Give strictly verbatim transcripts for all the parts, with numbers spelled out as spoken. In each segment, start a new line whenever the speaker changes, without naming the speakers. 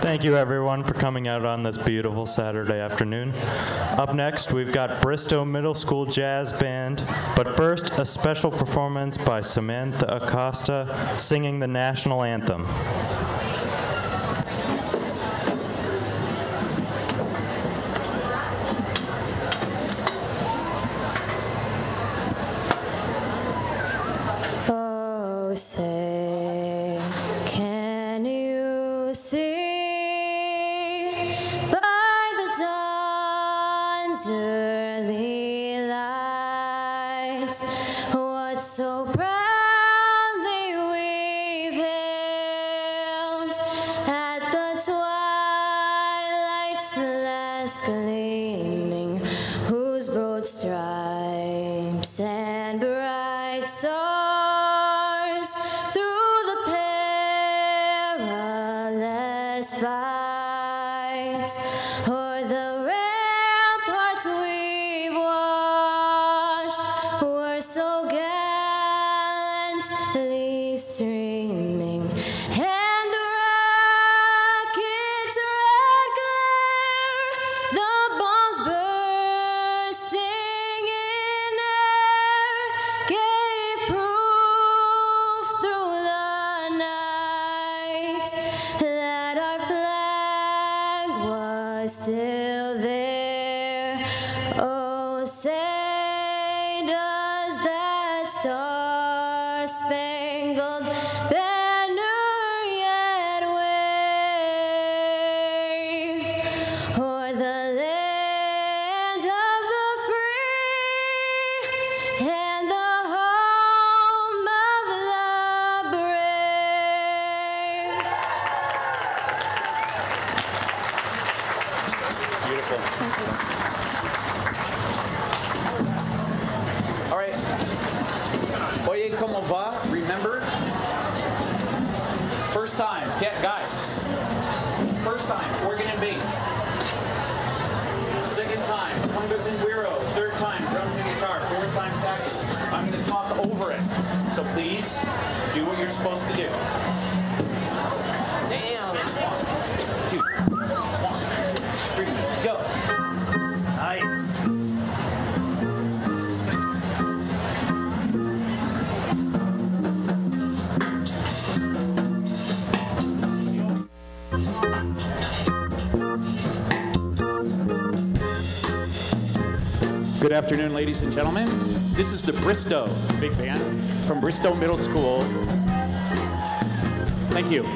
Thank you, everyone, for coming out on this beautiful Saturday afternoon. Up next, we've got Bristow Middle School Jazz Band, but first, a special performance by Samantha Acosta singing the national anthem.
Oh, say, can you see by the dawn's early light what so proudly we've hailed at the twilight's last gleaming, whose broad stripes and bright stars through the perilous fight o'er the ramparts we've watched were so gallantly streaming, and the rocket's red glare, the bombs bursting in air, gave proof through the night that our flag was still there. Oh, say does that star-spangled banner yet wave o'er the land of the free and the home of the brave?
Beautiful. All right. Oye, como va? Remember? First time. Yeah, guys. First time, organ and bass. Second time, congas and güiro. Third time, drums and guitar. Fourth time, saxes. I'm going to talk over it. So please, do what you're supposed to do. Damn. One, two, one, three, go. Nice. Good afternoon, ladies and gentlemen. This is the Bristow Big Band from Bristow Middle School. Thank you.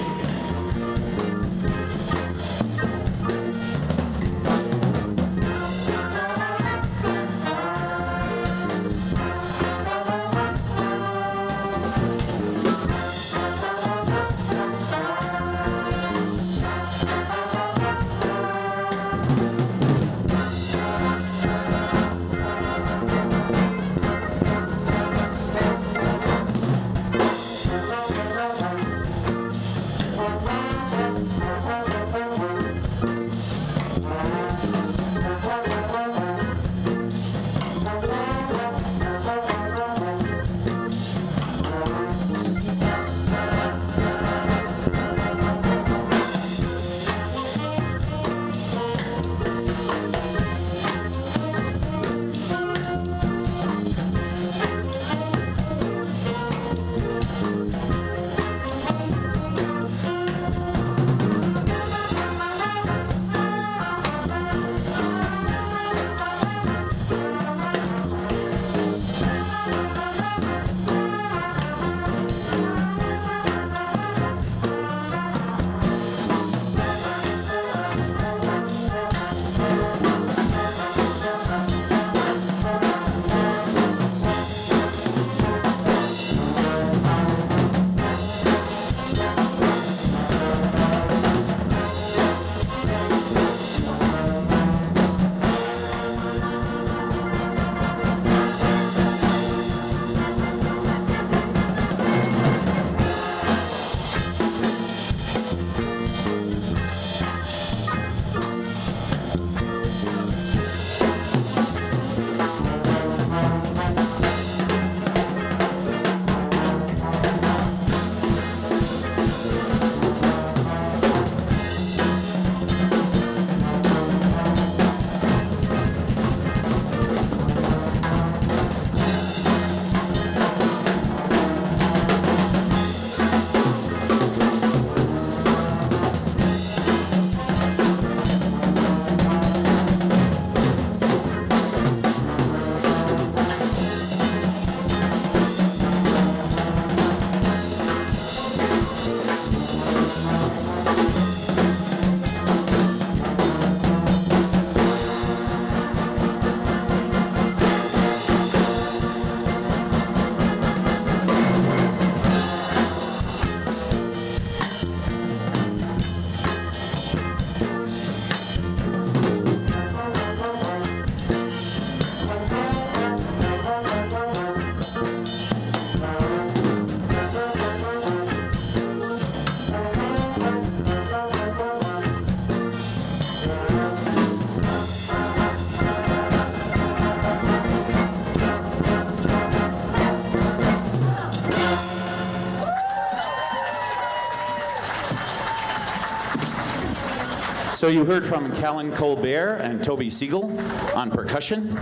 So you heard from Callan Colbert and Toby Siegel on percussion.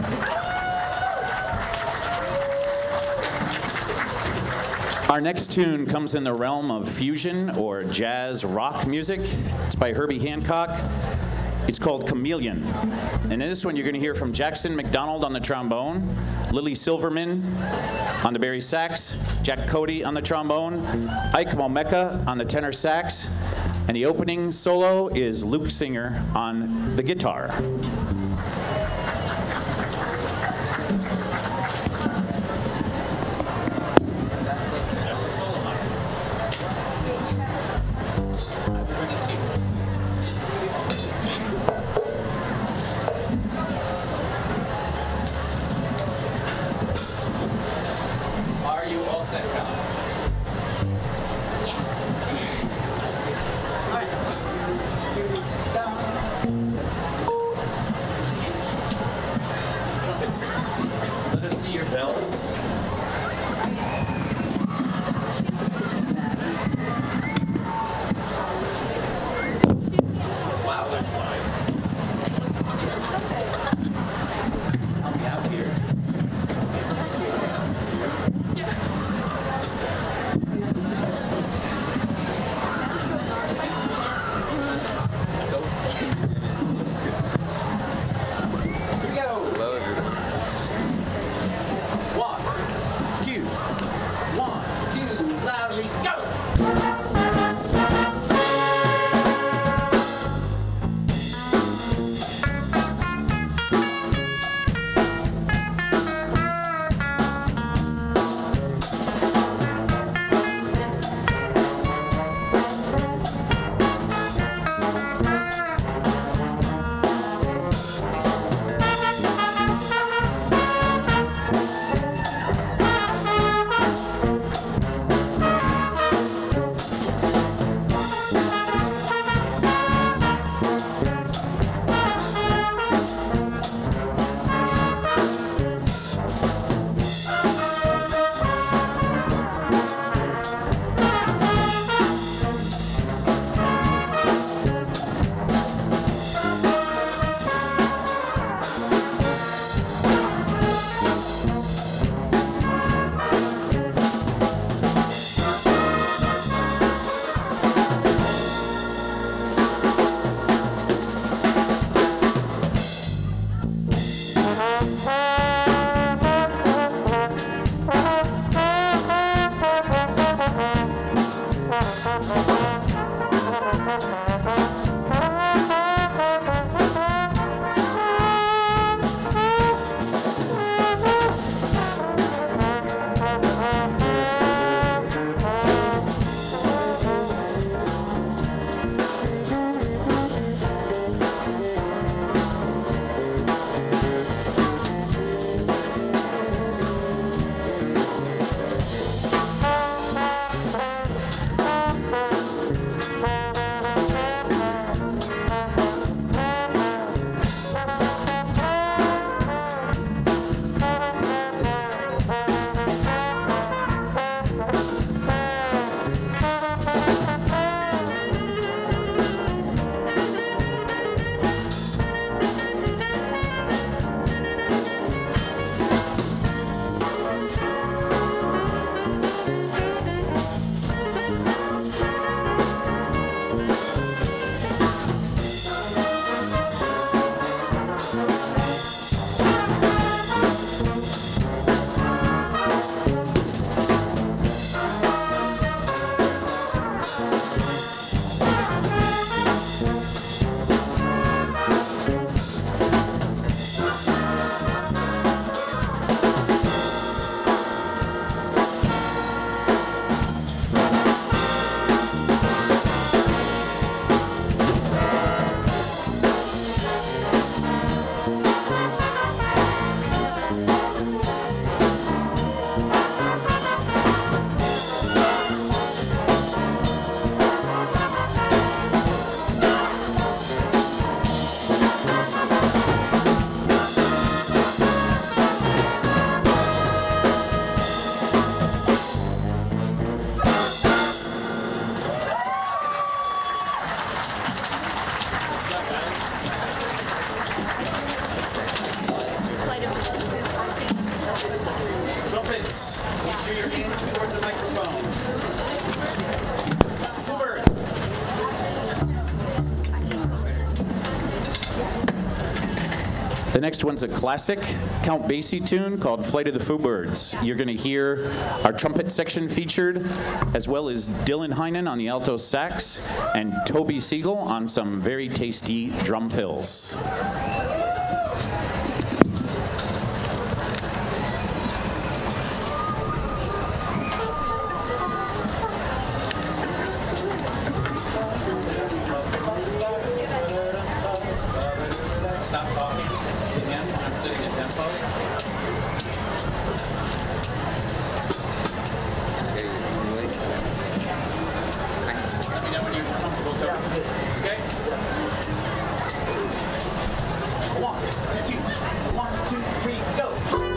Our next tune comes in the realm of fusion or jazz rock music. It's by Herbie Hancock. It's called Chameleon. And in this one, you're going to hear from Jackson McDonald on the trombone, Lily Silverman on the bari sax, Jack Cody on the trombone, Ike Momeka on the tenor sax, and the opening solo is Luke Singer on the guitar. Let us see your bells. Wow, that's live. I'll be out here. Here we go. One, The next one's a classic Count Basie tune called Flight of the Foo Birds. You're going to hear our trumpet section featured, as well as Dylan Heinen on the alto sax and Toby Siegel on some very tasty drum fills. Stop talking again when I'm sitting in tempo. Let me know when you're comfortable, Toby. Okay? One, two, one, two, three, go.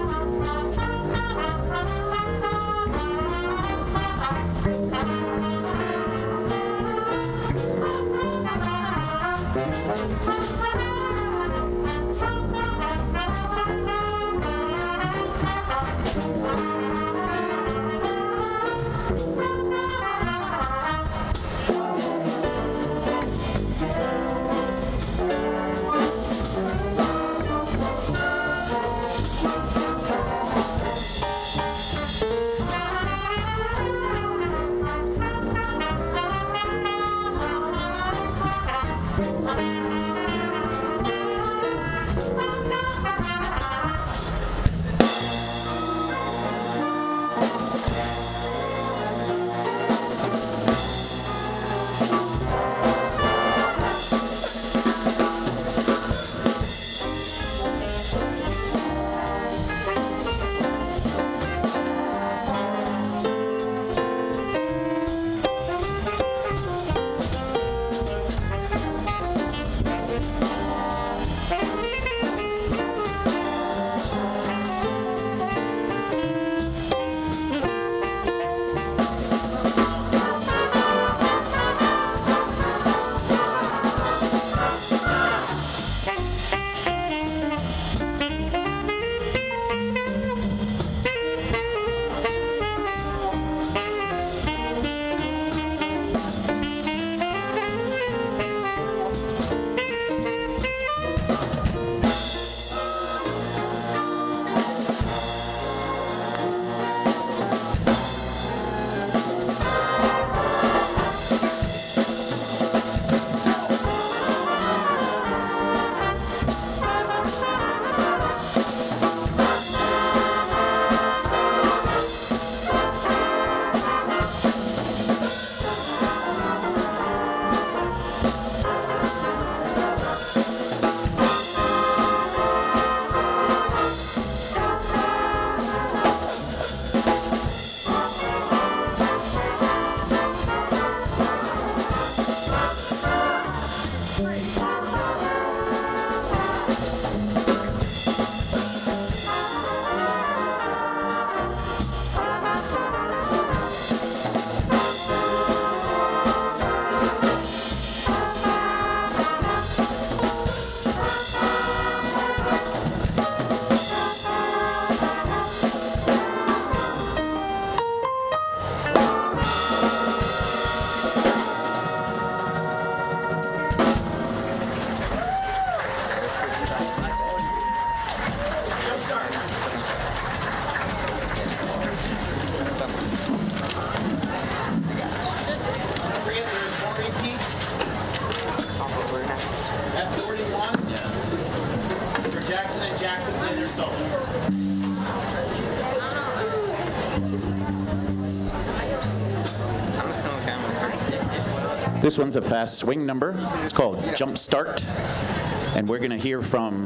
This one's a fast swing number. It's called Jump Start. And we're going to hear from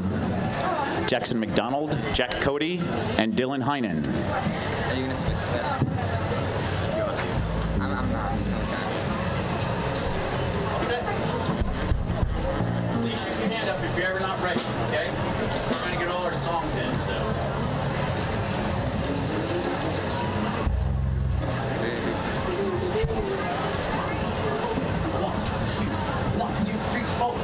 Jackson McDonald, Jack Cody, and Dylan Heinen.
Are you going to switch that? I'm, I'm not. I'm just going to kind
All set? Please shoot your hand up if you're ever not ready, okay? We're trying to get all our songs in, so. One, two, three, four.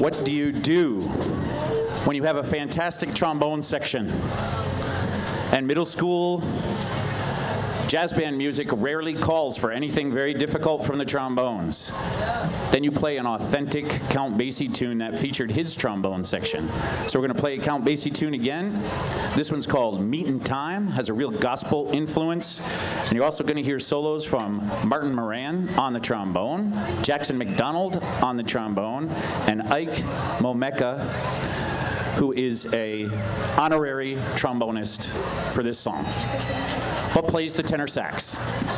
What do you do when you have a fantastic trombone section? And middle school jazz band music rarely calls for anything very difficult from the trombones. Then you play an authentic Count Basie tune that featured his trombone section. So we're going to play a Count Basie tune again. This one's called Meetin' Time, has a real gospel influence. And you're also going to hear solos from Martin Moran on the trombone, Jackson McDonald on the trombone, and Ike Momeka, who is a honorary trombonist for this song, but plays the tenor sax.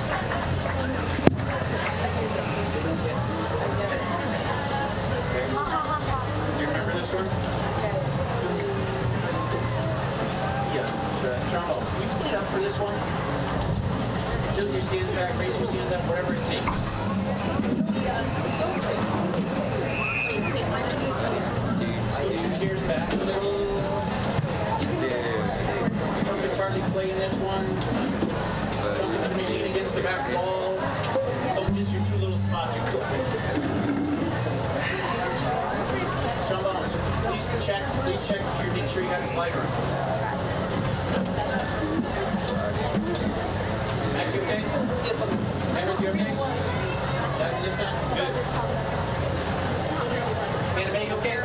Do you remember this one? Yeah, the trombone. Can you stand up for this one? Tilt your stands back, raise your stands up, whatever it takes. Scoot your chairs back a little. Trumpets hardly play in this one. Trumpets should be leaning against the back wall. Don't miss your two little spots. Trombones, please check, please check that you make sure you got a slider. Max, you okay? Everett, you okay? That's this end. Good. Anna, you okay?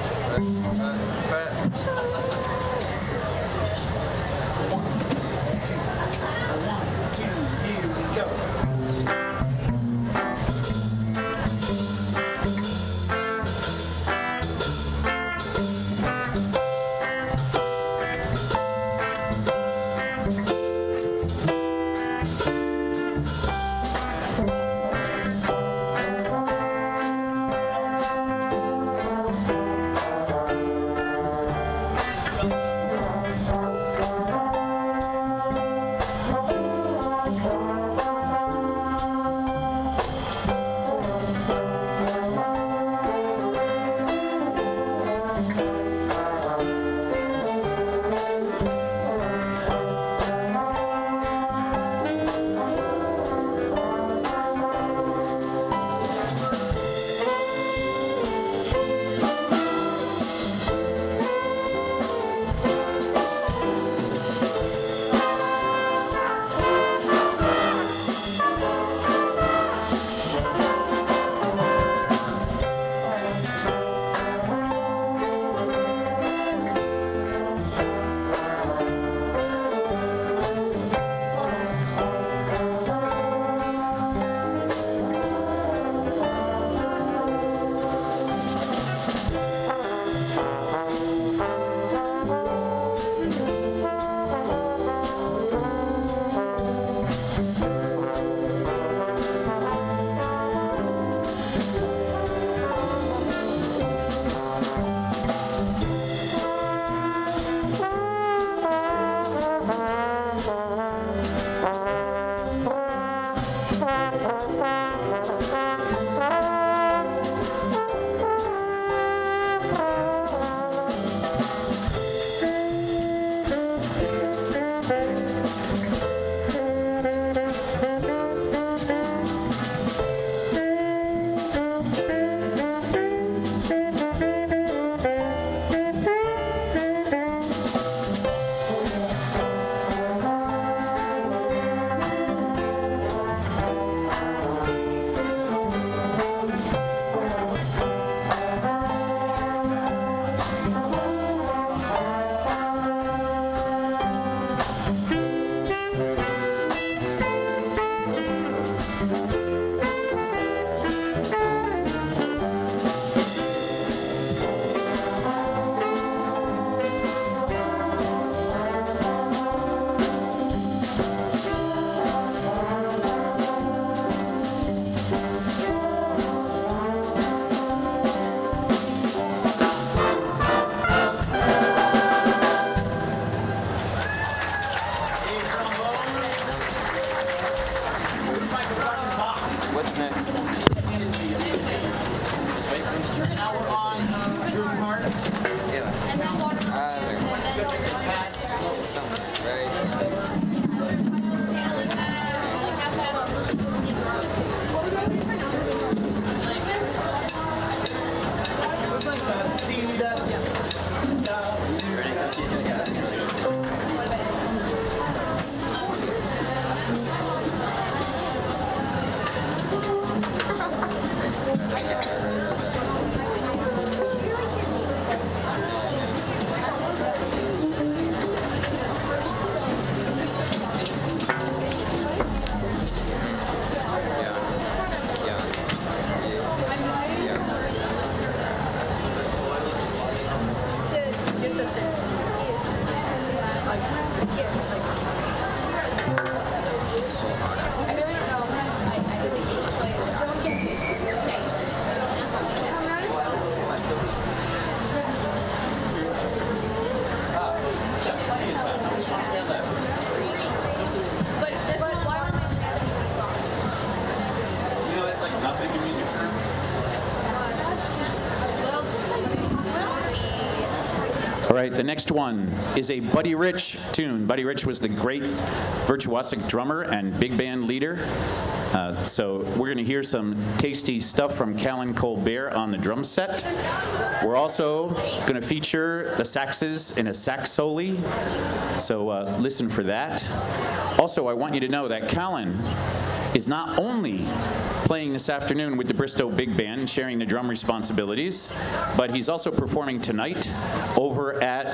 All right, the next one is a Buddy Rich tune. Buddy Rich was the great virtuosic drummer and big band leader. Uh, so we're going to hear some tasty stuff from Callan Colbert on the drum set. We're also going to feature the saxes in a sax soli. So uh, listen for that. Also, I want you to know that Callan is not only playing this afternoon with the Bristow Big Band, sharing the drum responsibilities, but he's also performing tonight over at,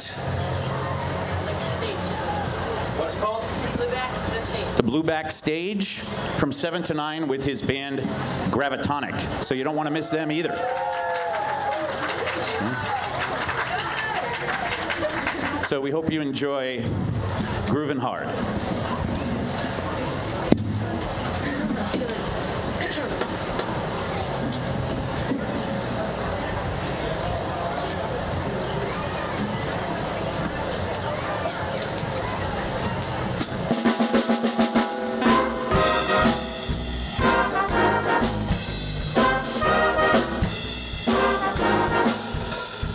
what's it called? The Blueback Stage from seven to nine with his band Gravitonic. So you don't want to miss them either. So we hope you enjoy Groovin' Hard.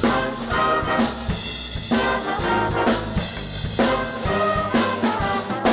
Thank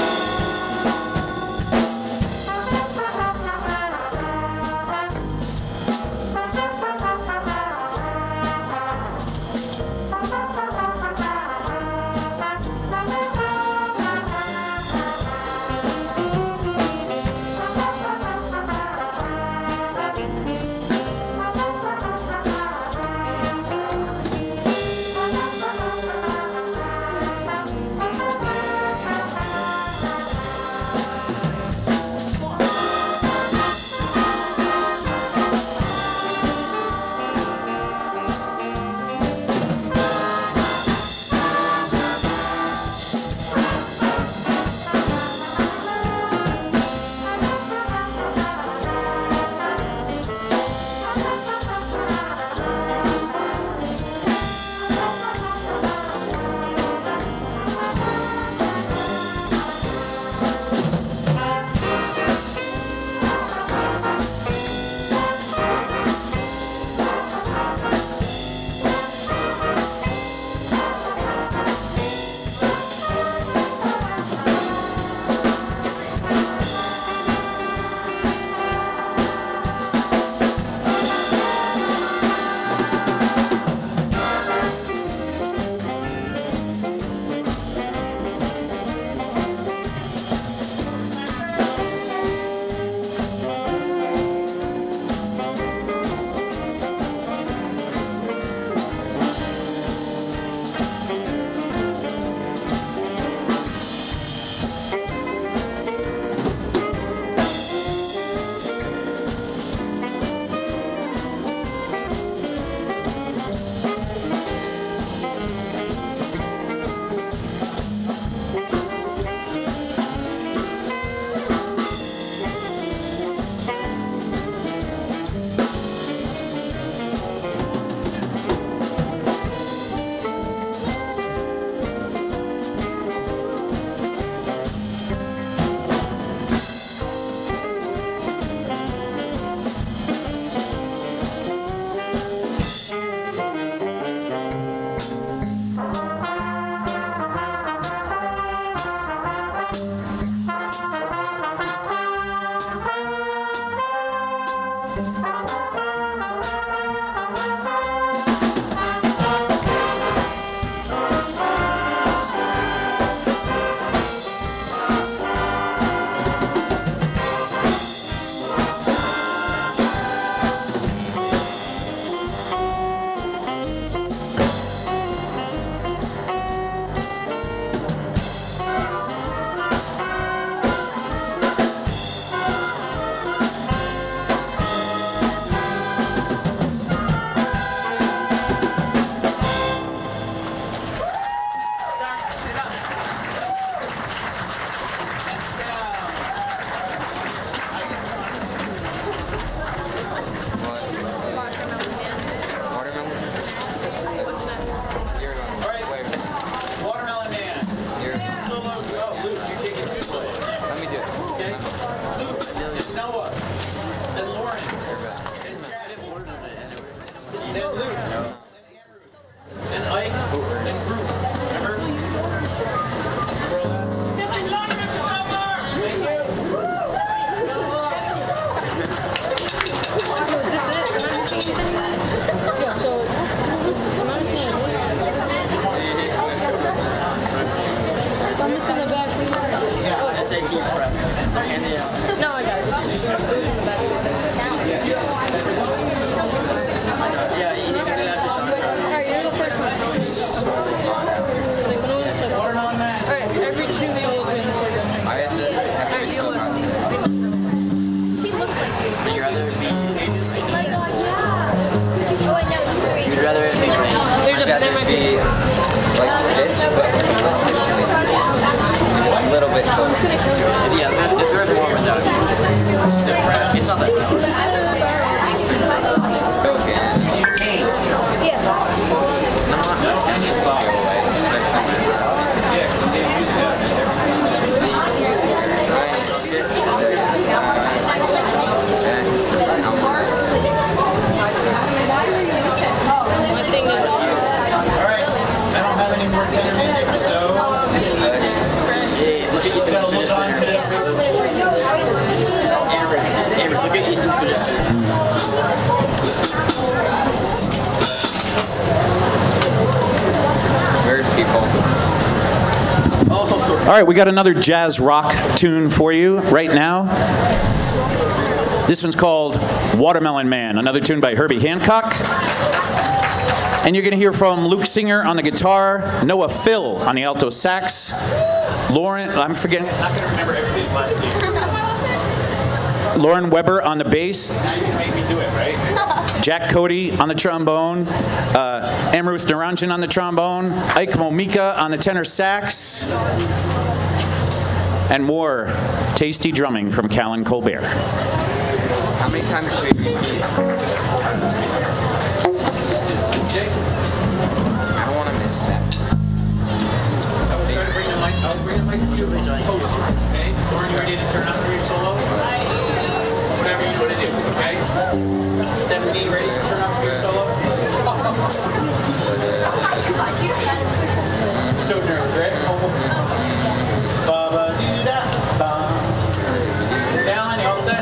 this in the back?
Yeah, S A T prep. And the, uh,
No, I got it. This in the back.
yeah, you need to get out to Sean.
Alright, you're the first one. Alright, every two goals in.
I guess it.
Alright, you look.
She looks like you.
Would you rather it be two pages?
Oh my god, yeah. She's, oh, wait, no, it's three.
You'd rather it be
There's a,
I'd rather
there might
it
be.
be like this, but a little bit closer. Yeah, if if there's more with that, it's not that bad. Okay.
Yeah.
I don't have any more tenor music, so
Yeah, look at Ethan's finish there. Amber, Amber, look at Ethan's finish there. Weird people. Oh.
all right, we got another jazz rock tune for you right now. This one's called Watermelon Man, another tune by Herbie Hancock. And you're going to hear from Luke Singer on the guitar, Noah Phil on the alto sax, Lauren, I'm forgetting, I'm not going to remember everybody's last name. Lauren Weber on the bass. Now you can make me do it, right? Jack Cody on the trombone, uh, Amruth Naranjan on the trombone, Ike Momika on the tenor sax, and more tasty drumming from Callan Colbert.
How many times should we repeat these? I don't want to miss that.
I will try to bring the mic, I'll bring the mic to you. Okay? Lauren, you ready to turn up for your solo? Whatever you want to do, okay? Stephanie, ready to turn up for your solo? So nervous, right? Ba-ba doo da ba. Alan, you all set?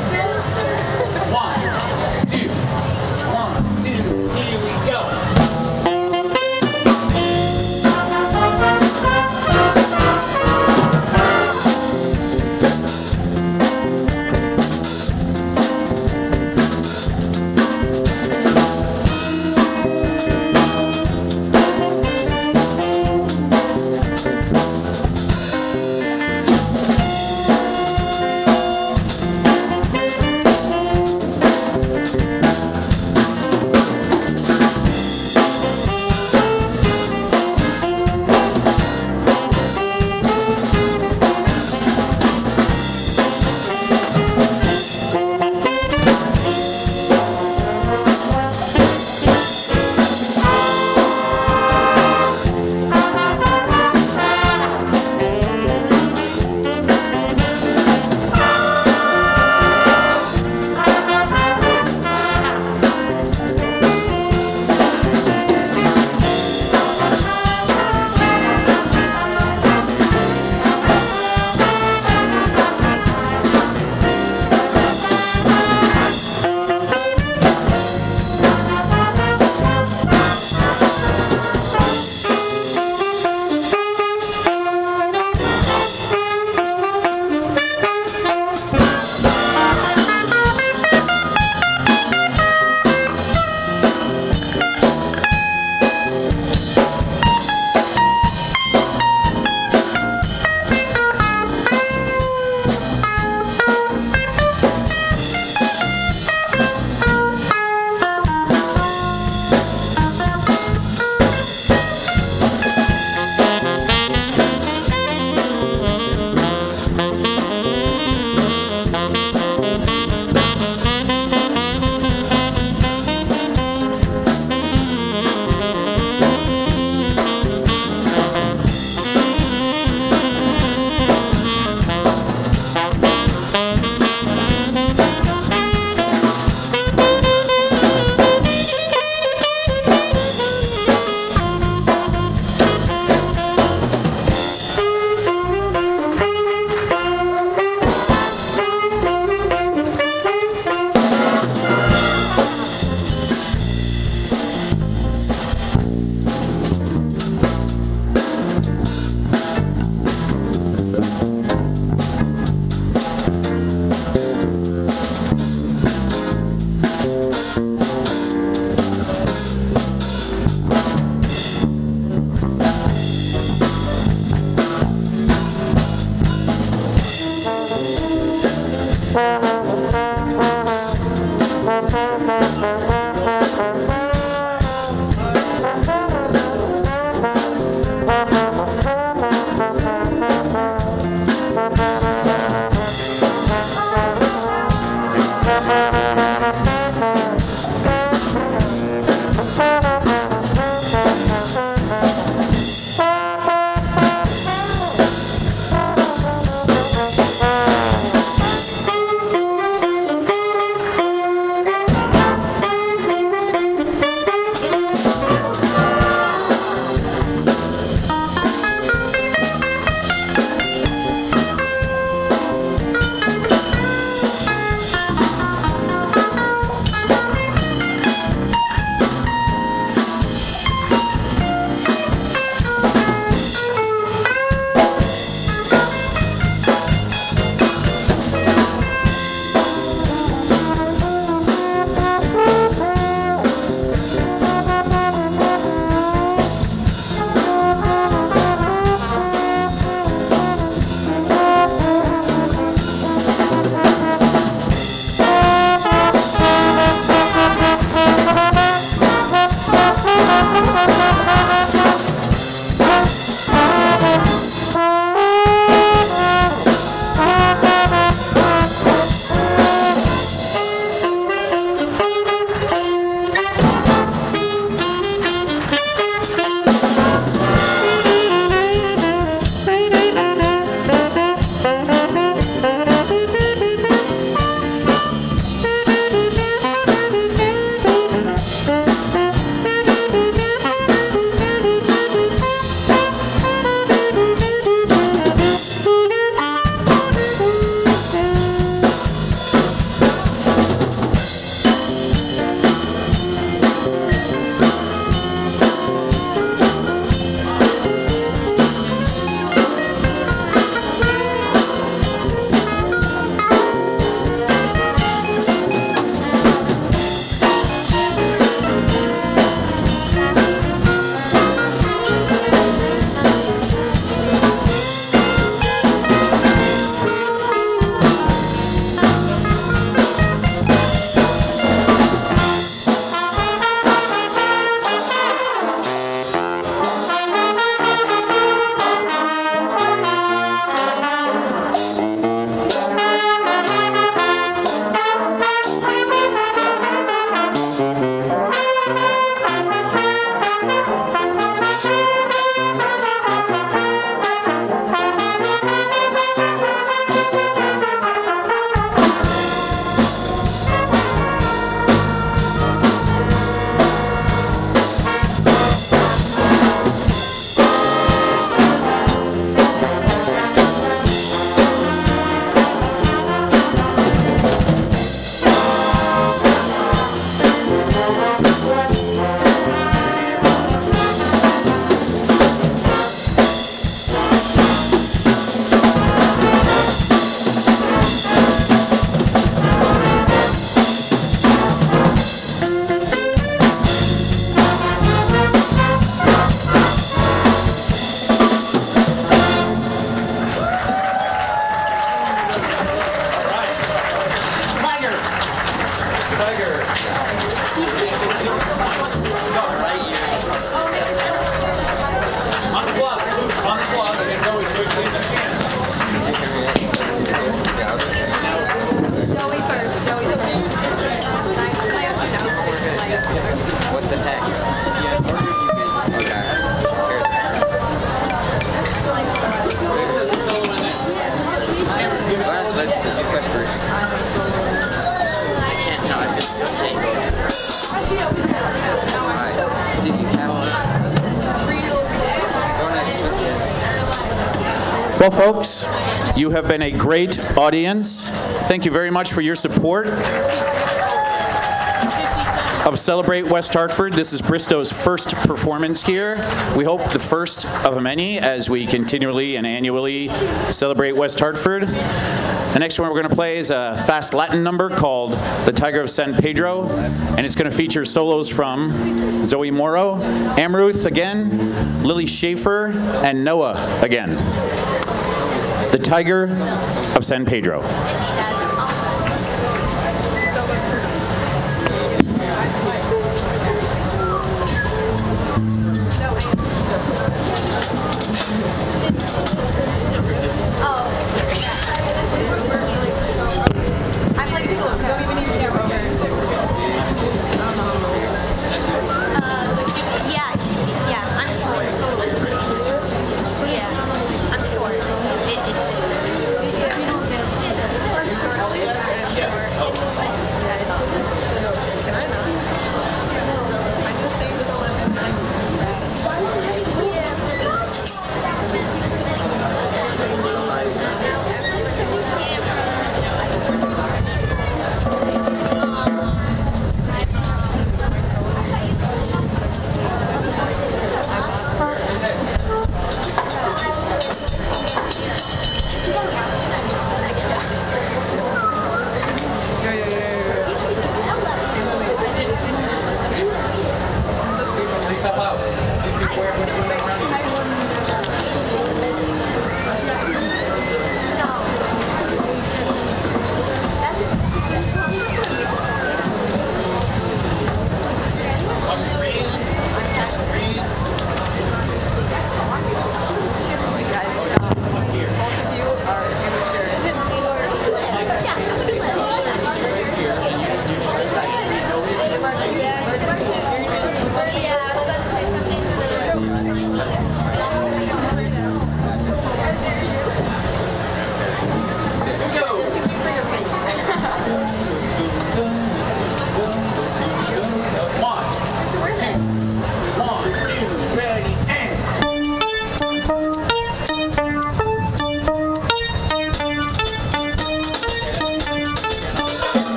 One, two, one, two, here we go. Well, folks, you have been a great audience. Thank you very much for your support of Celebrate West Hartford. This is Bristow's first performance here. We hope the first of many as we continually and annually celebrate West Hartford. The next one we're going to play is a fast Latin number called The Tiger of San Pedro, and it's going to feature solos from Zoe Morrow, Amruth again, Lily Schaefer, and Noah again. The Tiger of San Pedro.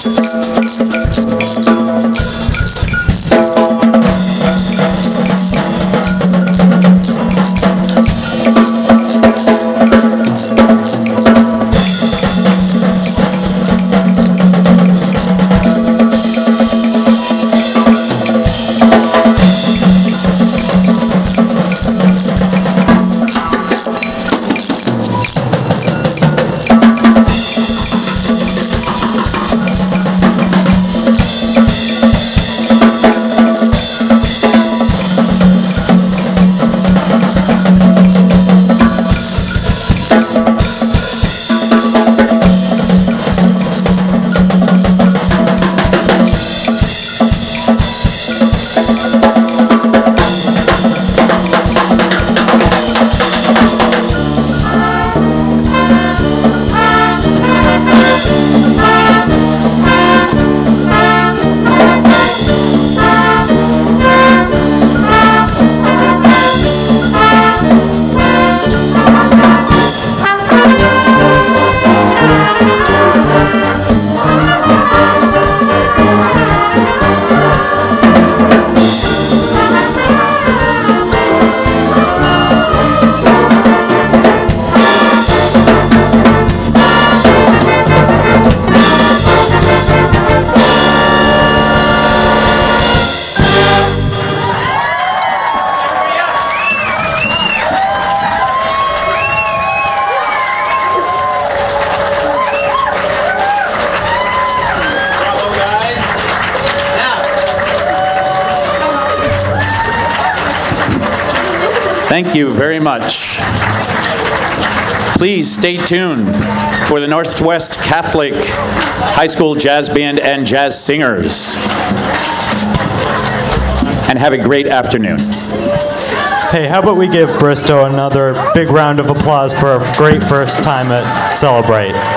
Thank you very much. Please stay tuned for the Northwest Catholic High School Jazz Band and Jazz Singers. And have a great afternoon.
Hey, how about we give Bristow another big round of applause for a great first time at Celebrate.